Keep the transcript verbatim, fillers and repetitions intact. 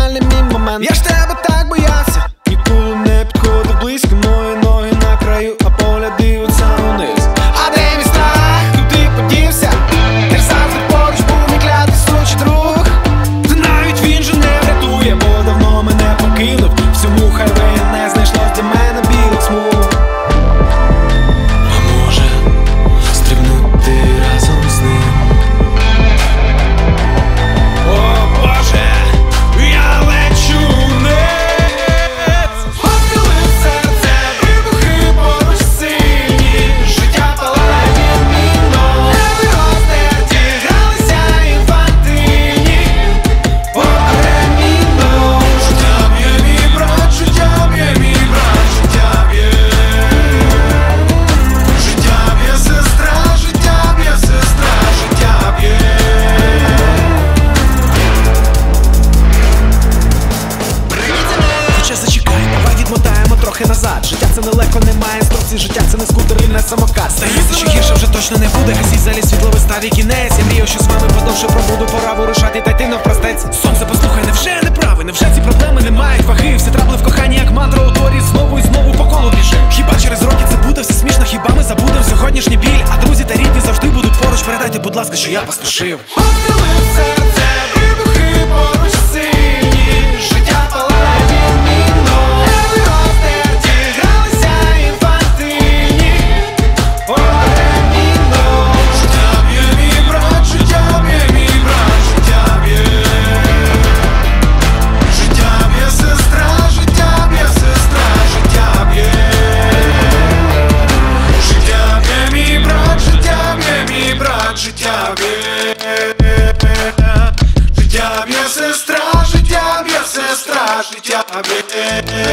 ідеальний мій момент. Я ж тебе так боявся, ніколи не підходив близько. Мої ноги на краю, а погляд дивиться униз. А де мій страх? Куди подівся? Ти ж завжди поруч був мій клятий сучий друг. Та навіть він же не врятує, бо давно мене покинув. Всьому хайвеї не знайшлось для мене білих смуг. А може стрибнути разом з ним? О Боже, я лечу вниз. Постріли в серце, вибухи поруч сильні. Життя палає відмінно. Неби розтерті, гралися інфантильні. О, ремінно. Життя б'є, мій брат, життя б'є, мій брат, життя б'є. Життя б'є, сестра, життя б'є, сестра, життя б'є. Хоча зачекай, давай відмотаємо трохи назад. Життя це нелегко, немає інструкцій. Життя це не скутер і не самокат. Здається, що гірше вже точно не буде. Гасіть залі світло, виставі кінець. Я мрію, що з вами подовше пробуду. Пора вирушати, та йти навпростець. Сонце, послухай, невже я не правий? Невже ці проблеми не мають ваги? Всі трабли в коханні, як мантра у творі. Знову і знову по колу біжим. Хіба через роки це буде все смішно? Хіба ми забудемо сьогоднішній біль? А друзі та рідні завжди будуть поруч. Передайте, будь ласка, що я поспішив. Постріли в серце, вибухи поруч сильні. Життя палає відмінно. Неби розтерті, гралися інфантильні. О, ремінно. Життя б'є, мій брат, життя б'є, мій брат, життя б'є. Життя б'є, сестра, життя б'є, сестра, життя б'є. Життя б'є, мій брат, життя б'є, мій брат, життя б'є. Життя б'є, сестра, життя б'є, сестра, життя б'є.